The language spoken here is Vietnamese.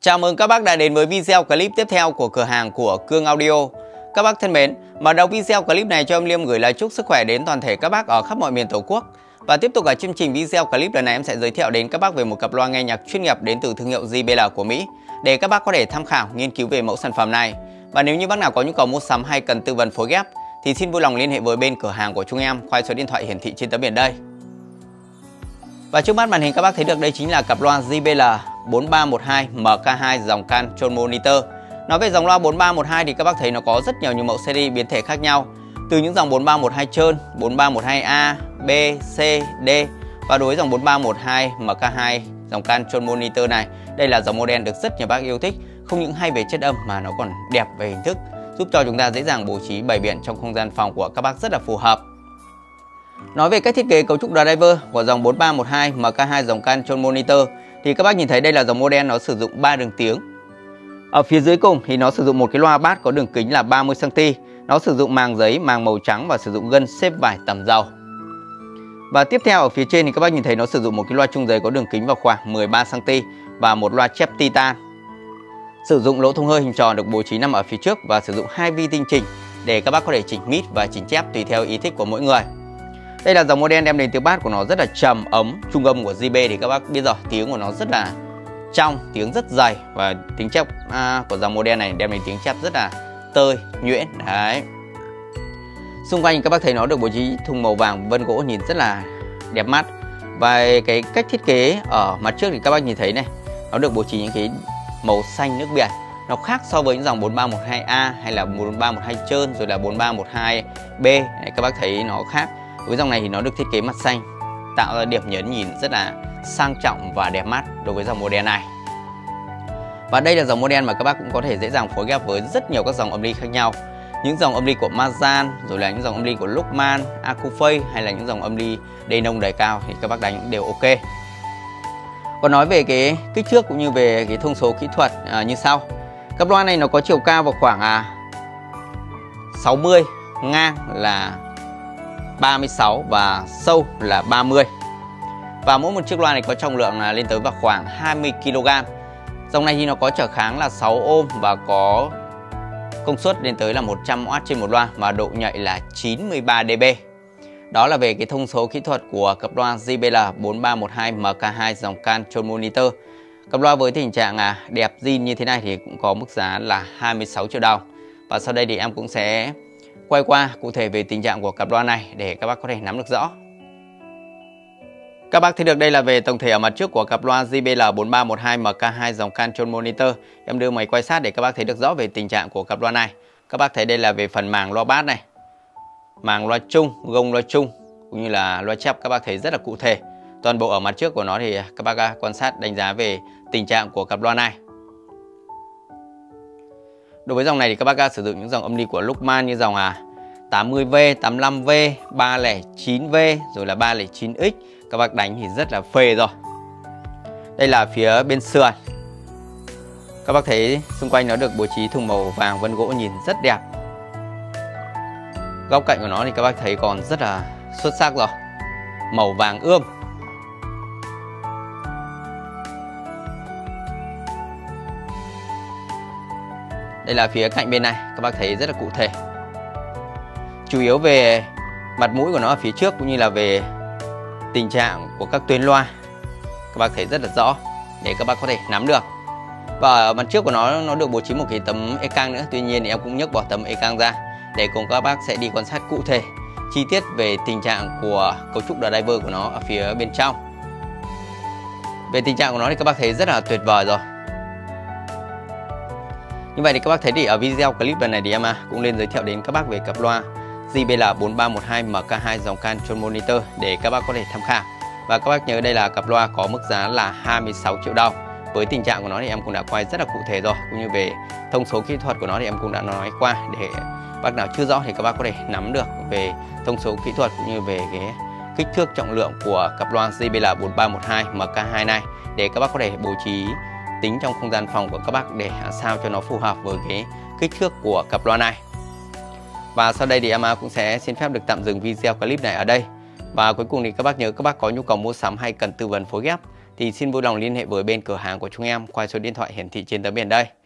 Chào mừng các bác đã đến với video clip tiếp theo của cửa hàng của Cương Audio. Các bác thân mến, mở đầu video clip này cho em Liêm gửi lời chúc sức khỏe đến toàn thể các bác ở khắp mọi miền Tổ quốc. Và tiếp tục ở chương trình video clip lần này em sẽ giới thiệu đến các bác về một cặp loa nghe nhạc chuyên nghiệp đến từ thương hiệu JBL của Mỹ để các bác có thể tham khảo, nghiên cứu về mẫu sản phẩm này. Và nếu như bác nào có nhu cầu mua sắm hay cần tư vấn phối ghép thì xin vui lòng liên hệ với bên cửa hàng của chúng em qua số điện thoại hiển thị trên tấm biển đây. Và trước mắt màn hình các bác thấy được đây chính là cặp loa JBL 4312 MK2 dòng Control Monitor. Nói về dòng loa 4312 thì các bác thấy nó có rất nhiều những mẫu series biến thể khác nhau. Từ những dòng 4312 trơn, 4312A, B, C, D. Và đối với dòng 4312 MK2 dòng Control Monitor này, đây là dòng model được rất nhiều bác yêu thích. Không những hay về chất âm mà nó còn đẹp về hình thức, giúp cho chúng ta dễ dàng bố trí bày biện trong không gian phòng của các bác rất là phù hợp. Nói về cách thiết kế cấu trúc driver của dòng 4312 MK2 dòng Control Monitor thì các bác nhìn thấy đây là dòng model nó sử dụng 3 đường tiếng. Ở phía dưới cùng thì nó sử dụng một cái loa bass có đường kính là 30 cm. Nó sử dụng màng giấy, màng màu trắng và sử dụng gân xếp vải tẩm dầu. Và tiếp theo ở phía trên thì các bác nhìn thấy nó sử dụng một cái loa trung giấy có đường kính vào khoảng 13 cm và một loa chép titan. Sử dụng lỗ thông hơi hình tròn được bố trí nằm ở phía trước và sử dụng 2 vi tinh chỉnh để các bác có thể chỉnh mid và chỉnh chép tùy theo ý thích của mỗi người. Đây là dòng model đem đến tiếng bass của nó rất là trầm ấm. Trung âm của JB thì các bác biết rồi, tiếng của nó rất là trong, tiếng rất dày và tiếng chép của dòng model này đem đến tiếng chép rất là tơi, nhuyễn. Đấy. Xung quanh các bác thấy nó được bố trí thùng màu vàng vân gỗ nhìn rất là đẹp mắt. Và cái cách thiết kế ở mặt trước thì các bác nhìn thấy này, nó được bố trí những cái màu xanh nước biển. Nó khác so với những dòng 4312A hay là 4312 trơn rồi là 4312B. Đấy, các bác thấy nó khác. Với dòng này thì nó được thiết kế mặt xanh, tạo ra điểm nhấn nhìn rất là sang trọng và đẹp mắt đối với dòng model này. Và đây là dòng model mà các bác cũng có thể dễ dàng phối ghép với rất nhiều các dòng âm ly khác nhau. Những dòng âm ly của Mazan, rồi là những dòng âm ly của Luqman, Acufake hay là những dòng âm ly đầy nông đầy cao thì các bác đánh đều ok. Còn nói về cái kích thước cũng như về cái thông số kỹ thuật như sau. Cặp loa này nó có chiều cao vào khoảng 60, ngang là 36 và sâu là 30. Và mỗi một chiếc loa này có trọng lượng lên tới vào khoảng 20 kg. Dòng này thì nó có trở kháng là 6 ohm và có công suất lên tới là 100W trên một loa và độ nhạy là 93 dB. Đó là về cái thông số kỹ thuật của cặp loa JBL 4312 MK2 dòng Control Monitor. Cặp loa với tình trạng đẹp zin như thế này thì cũng có mức giá là 26 triệu đồng. Và sau đây thì em cũng sẽ quay qua cụ thể về tình trạng của cặp loa này để các bác có thể nắm được rõ. Các bác thấy được đây là về tổng thể ở mặt trước của cặp loa JBL 4312 MK2 dòng Control Monitor. Em đưa máy quay sát để các bác thấy được rõ về tình trạng của cặp loa này. Các bác thấy đây là về phần màng loa bass này, màng loa chung, gông loa chung cũng như là loa chép, các bác thấy rất là cụ thể. Toàn bộ ở mặt trước của nó thì các bác quan sát đánh giá về tình trạng của cặp loa này. Đối với dòng này thì các bác sử dụng những dòng âm ly của Luqman như dòng 80V, 85V, 309V rồi là 309X. Các bác đánh thì rất là phê rồi. Đây là phía bên sườn. Các bác thấy xung quanh nó được bố trí thùng màu vàng vân gỗ nhìn rất đẹp. Góc cạnh của nó thì các bác thấy còn rất là xuất sắc rồi. Màu vàng ươm. Đây là phía cạnh bên này, các bác thấy rất là cụ thể. Chủ yếu về mặt mũi của nó ở phía trước cũng như là về tình trạng của các tuyến loa, các bác thấy rất là rõ để các bác có thể nắm được. Và ở mặt trước của nó được bố trí một cái tấm e-cang nữa. Tuy nhiên thì em cũng nhấc bỏ tấm e-cang ra để cùng các bác sẽ đi quan sát cụ thể chi tiết về tình trạng của cấu trúc driver của nó ở phía bên trong. Về tình trạng của nó thì các bác thấy rất là tuyệt vời rồi. Như vậy thì các bác thấy thì ở video clip lần này thì em cũng lên giới thiệu đến các bác về cặp loa JBL 4312 MK2 dòng Control Monitor để các bác có thể tham khảo. Và các bác nhớ đây là cặp loa có mức giá là 26 triệu đồng. Với tình trạng của nó thì em cũng đã quay rất là cụ thể rồi, cũng như về thông số kỹ thuật của nó thì em cũng đã nói qua để bác nào chưa rõ thì các bác có thể nắm được về thông số kỹ thuật cũng như về cái kích thước trọng lượng của cặp loa JBL 4312 MK2 này để các bác có thể bố trí tính trong không gian phòng của các bác để sao cho nó phù hợp với cái kích thước của cặp loa này. Và sau đây thì em cũng sẽ xin phép được tạm dừng video clip này ở đây. Và cuối cùng thì các bác nhớ các bác có nhu cầu mua sắm hay cần tư vấn phối ghép thì xin vui lòng liên hệ với bên cửa hàng của chúng em qua số điện thoại hiển thị trên tấm biển đây.